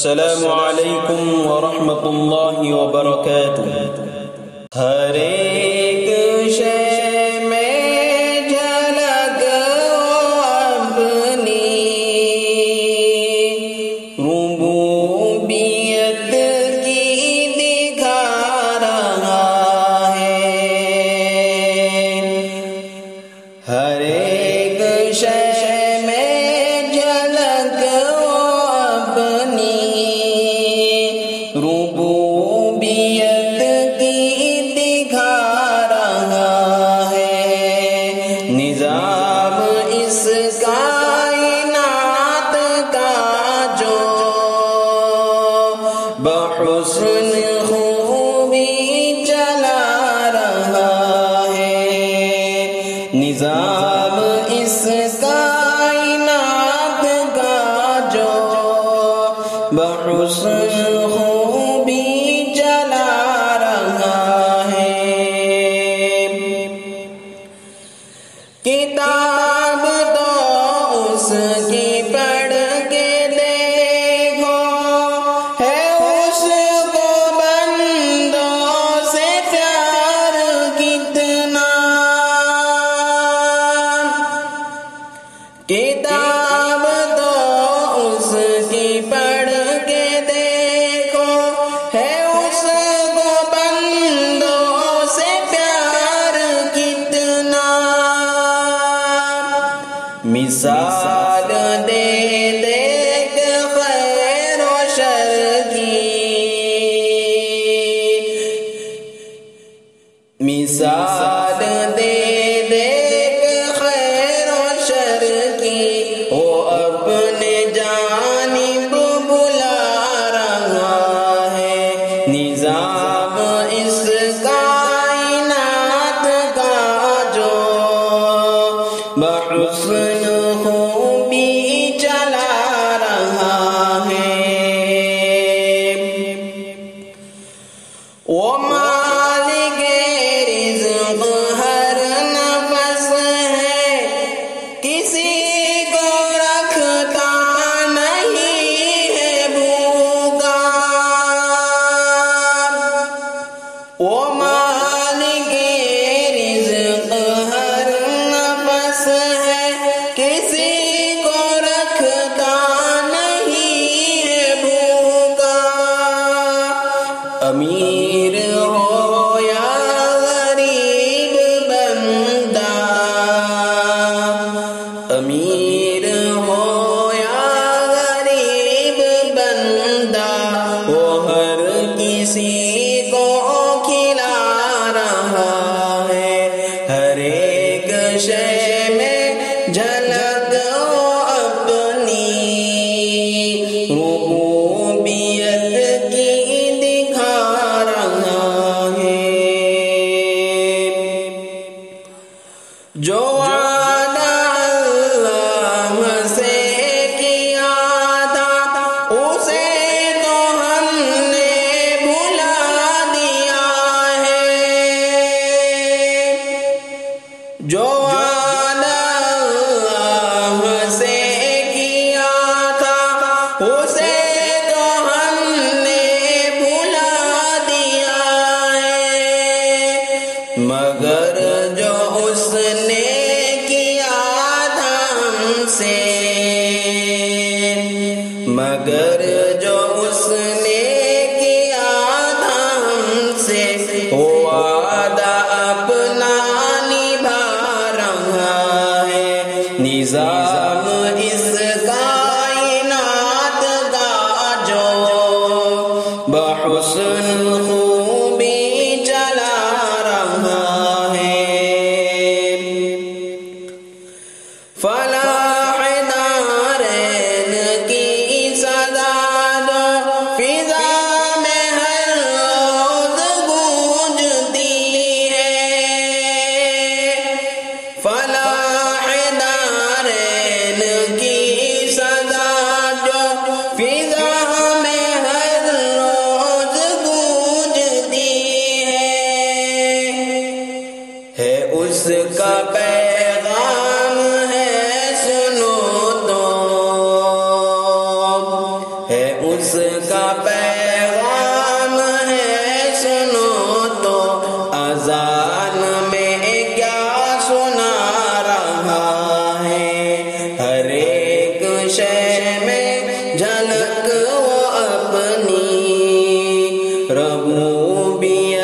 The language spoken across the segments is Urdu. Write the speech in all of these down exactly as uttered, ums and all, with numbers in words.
السلام علیکم ورحمۃ اللہ وبرکاتہ۔ ہر ایک شے میں جھلک اپنی ربوبیت کی دکھا رہا ہے۔ ہر ایک شے ربوبیت کی دکھا رہا ہے۔ نظام اس کائنات کا جو بحسن خوبی چلا رہا ہے۔ نظام اس کائنات کا جو بحسن خوبی چلا رہا ہے۔ کتاب تو اس کی پڑھ کے دیکھو، ہے اس کو بندوں سے پیار کتنا۔ کتاب تو اس کی پڑھ کے دیکھو، ہے اس کو بندوں سے پیار کتنا۔ مثال دے دیکھ خیر و شر کی، مثال دے دیکھ خیر و شر کی، وہ اپنے جانب بلا رہا ہے۔ نظام اس کائنات کا جو بحسن خوبی چلا رہا ہے۔ وہ مالک رزق ہر نفس ہے، کسی کو رکھتا نہیں ہے بھوکا۔ وہ مالک رزق ہر نفس ہے، کسی کو رکھتا نہیں ہے بھوکا۔ امیر ہو یا غریب بندہ، امیر ہو یا غریب بندہ، وہ ہر کسی کو کھلا رہا ہے۔ ہر ایک شے میں جھلک اپنی ربوبیت کی دکھا رہا ہے۔ جو وعدہ اللہ سے کیا تھا، اسے تو ہم نے بھلا دیا ہے۔ جو وعدہ اللہ سے کیا تھا، اسے تو ہم نے بھلا دیا ہے۔ مگر جو اس نے کیا تھا ہم سے، مگر جو اس نے کیا تھا ہم سے، وہ وعدہ اپنا نبھا رہا ہے۔ نظام اس کائنات کا جو بحسن خوبی چلا رہا ہے۔ فلاح دارین کی صدا جو فضا میں ہر روز گونجتی ہے۔ فلاح دارین کی صدا جو فضا میں ہر روز گونجتی ہے۔ ہے اس کا پیغام ہے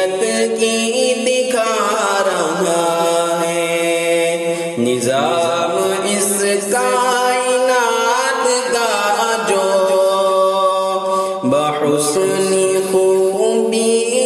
کیفیت کی دکھا رہا ہے، نظام اس کائنات کا جو بحسن خوبی